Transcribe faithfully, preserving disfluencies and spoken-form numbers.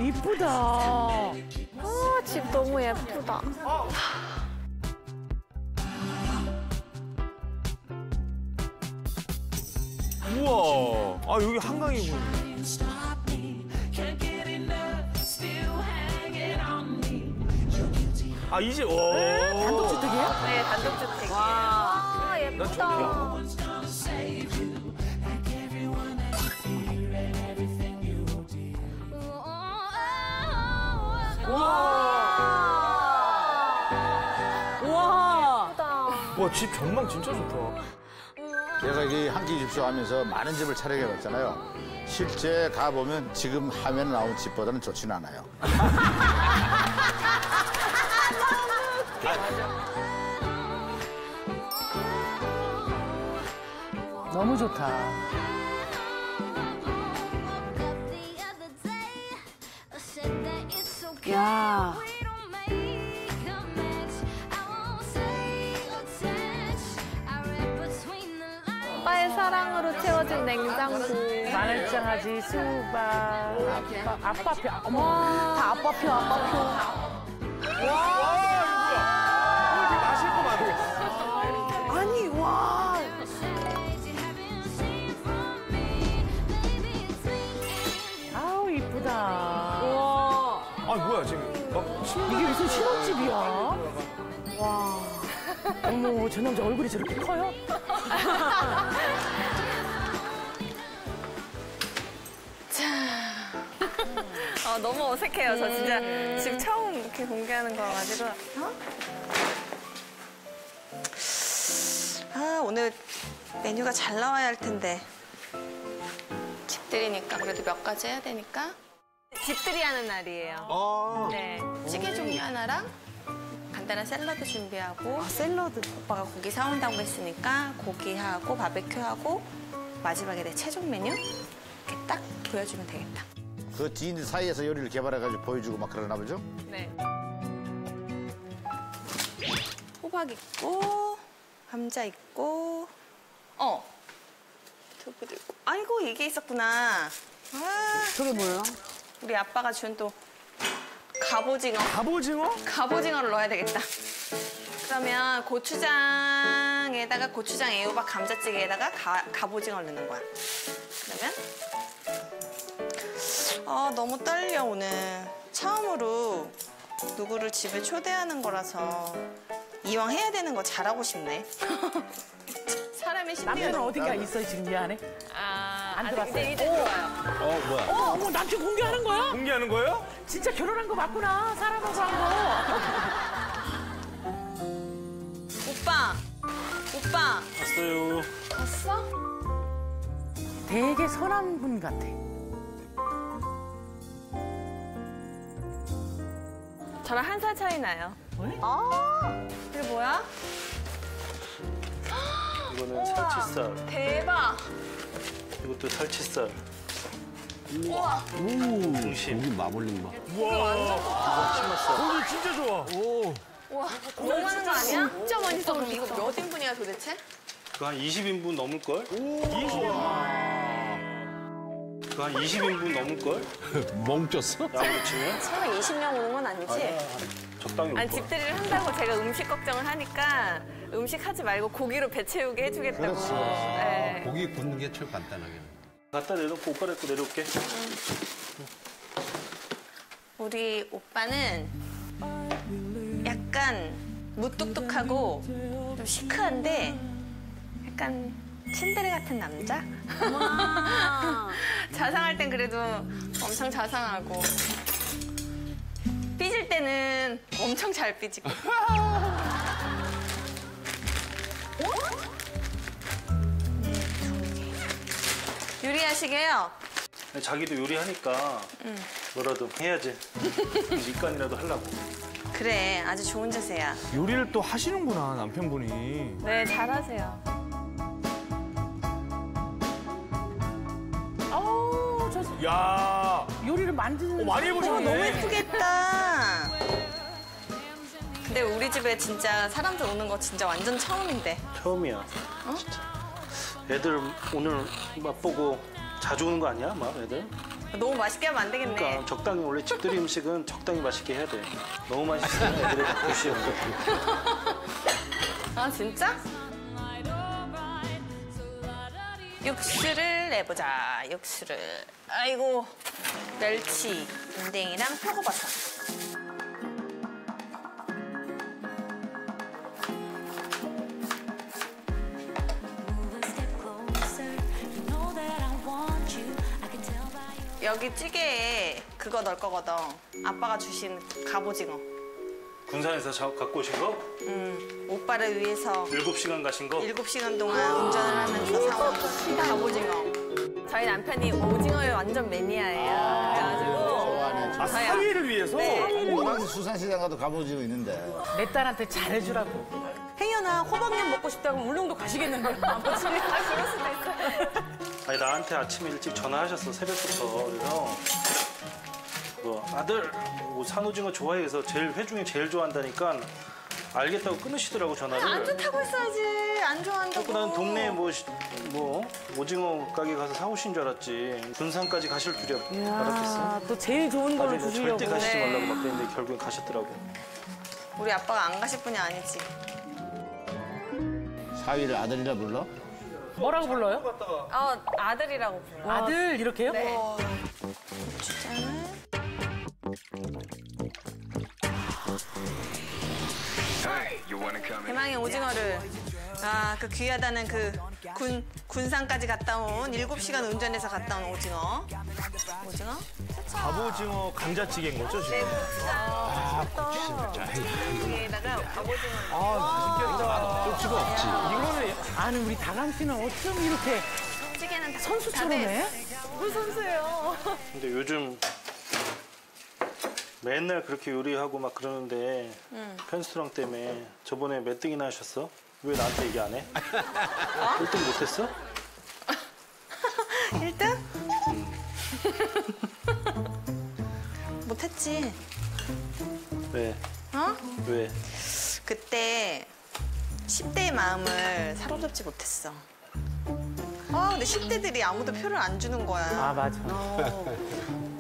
이쁘다. 아, 집 너무 예쁘다. 우와. 아, 여기 한강이군. 아, 이제, 오. 단독주택이에요? 네, 단독주택. 와. 아, 예쁘다. 우와. 예쁘다. 와, 집 전망 진짜 좋다. 제가 이 한 끼 줍쇼 하면서 많은 집을 촬영해봤잖아요. 실제 가보면 지금 화면에 나온 집보다는 좋지는 않아요. 너무 좋다. 야. 오빠의 사랑으로 채워진 냉장고. 마늘장아찌, 수박, 아빠, 아빠표. 어머, 다 아빠표, 아빠표. 와, 이거 뭐야? 이거 마실 거 많아. 아니, 와. 아우, 이쁘다. 우와. 아, 뭐야, 지금. 막, 침- 이게 무슨 신혼집이야? 와. 어머, 저 남자 얼굴이 저렇게 커요? 아, 너무 어색해요. 저 진짜 집 처음 이렇게 공개하는 거가지고. 아, 오늘 메뉴가 잘 나와야 할 텐데. 집들이니까 그래도 몇 가지 해야 되니까. 집들이 하는 날이에요. 아. 네. 찌개 종류 하나랑 간단한 샐러드 준비하고. 아, 샐러드. 오빠가 고기 사온다고 했으니까 고기하고 바베큐하고 마지막에 내 최종 메뉴 이렇게 딱 보여주면 되겠다. 그 지인들 사이에서 요리를 개발해가지고 보여주고 막 그러나 보죠? 네. 호박 있고, 감자 있고, 어, 두부도 있고. 아이고, 이게 있었구나. 아, 저게 뭐예요? 우리 아빠가 준 또 갑오징어. 갑오징어? 갑오징어를 넣어야 되겠다. 그러면 고추장에다가 고추장 애호박 감자찌개에다가 가, 갑오징어를 넣는 거야. 그러면 아 너무 떨려 오늘. 처음으로 누구를 집에 초대하는 거라서 이왕 해야 되는 거 잘하고 싶네. 사람의 남편은 심리가 어디가 있어요, 지금 이 안에? 아, 안 아직 들어왔어요. 이제 이제 들어와요. 어, 뭐야? 어, 어머, 남편 공개하는 거야? 공개하는 거예요? 진짜 결혼한 거 맞구나. 사람하고 한 거. 오빠, 오빠. 왔어요. 왔어? 되게 선한 분 같아. 저랑 한 살 차이 나요. 아, 이게 뭐야? 이거는 살치살, 대박. 이것도 살치살, 우와. 중심, 고기 마블링 막. 우와. 치맛살. 고기 진짜 좋아. 오. 우와, 너무 많은 거 아니야? 진짜 맛있어. 그럼 이거 몇 인분이야 도대체? 그거 한 이십 인분 넘을걸? 이십 년. 그거 한 이십 인분 넘을걸? 멍쪘어? 양으로 치면? 설마 이십 명 오는 건 아니지? 적당히 올 아니, 거야. 집들이를 한다고 제가 음식 걱정을 하니까 음식 하지 말고 고기로 배 채우게 해주겠다고. 그렇지, 그렇지. 네. 고기 굽는 게 제일 간단하게. 갖다 내놓고 오빠 데리고 내려올게. 우리 오빠는 약간 무뚝뚝하고 좀 시크한데 약간 츤데레 같은 남자? 자상할 땐 그래도 엄청 자상하고 삐질 때는 엄청 잘 삐지고. 요리하시게요? 자기도 요리하니까 뭐라도 해야지. 밑간이라도 하려고. 그래, 아주 좋은 자세야. 요리를 또 하시는구나, 남편분이. 네, 잘하세요. 어우, 저 야. 요리를 만드는. 어, 많이 어, 해보셨네. 너무 예쁘겠다. 근데 우리 집에 진짜 사람들 오는 거 진짜 완전 처음인데. 처음이야. 진짜. 애들 오늘 맛보고 자주 오는 거 아니야? 막 애들? 너무 맛있게 하면 안 되겠네. 그러니까 적당히 원래 집들이 음식은 적당히 맛있게 해야 돼. 너무 맛있으면 애들이 무시해. 아 진짜? 육수를 내보자. 육수를. 아이고 멸치, 인댕이랑 표고버섯. 여기 찌개에 그거 넣을 거거든. 아빠가 주신 갑오징어. 군산에서 자, 갖고 오신 거? 음, 오빠를 위해서 일곱 시간 가신 거? 일곱 시간 동안 운전을 하면서 사온 갑오징어. 저희 남편이 오징어에 완전 매니아예요. 그래가지고 좋아하네. 아, 저희 사위를 위해서? 우리 수산시장 가도 갑오징어 있는데. 내 딸한테 잘해주라고. 혜연아, 호박잎 먹고 싶다고 울릉도 가시겠는데. 아버지. 아, 그럴 수도 있어요. 아니 나한테 아침에 일찍 전화하셨어 새벽부터. 그래서 뭐 아들 뭐 산오징어 좋아해서 제일 회 중에 제일 좋아한다니까 알겠다고 끊으시더라고 전화를. 안주 타고 있어야지. 안 좋아한다고. 그래서 난 동네에 뭐, 시- 뭐 오징어 가게 가서 사오신 줄 알았지. 군산까지 가실 줄이야 알았겠어. 아, 또 제일 좋은 거를 나중에 주시려고. 절대 가시지 네. 말라고 막 그랬는데 결국엔 가셨더라고. 우리 아빠가 안 가실 분이 아니지. 사위를 아들이라 불러? 뭐라고 불러요? 어, 아들이라고 불러. 아들 이렇게요? 네. 대망의 오징어를 아, 그 귀하다는 그 군, 군산까지 갔다 온 일곱 시간 운전해서 갔다 온 오징어. 오징어? 갑오징어 감자찌개인 거죠, 지금? 여기에다가 갑오징어. 아, 맛있겠다. 쪽지가 없지. 이거는 아니, 우리 다감 씨는 어쩜 이렇게 찌개는 다 선수처럼 다 해? 물 선수예요. 근데 요즘 맨날 그렇게 요리하고 막 그러는데 편스토랑 때문에 저번에 몇 등이나 하셨어? 왜 나한테 얘기 안 해? 일 등 못했어? 일 등? 못했지. 왜? 어? 왜? 그때 십 대의 마음을 사로잡지 못했어. 아, 근데 십 대들이 아무도 표를 안 주는 거야. 아, 맞아. 어.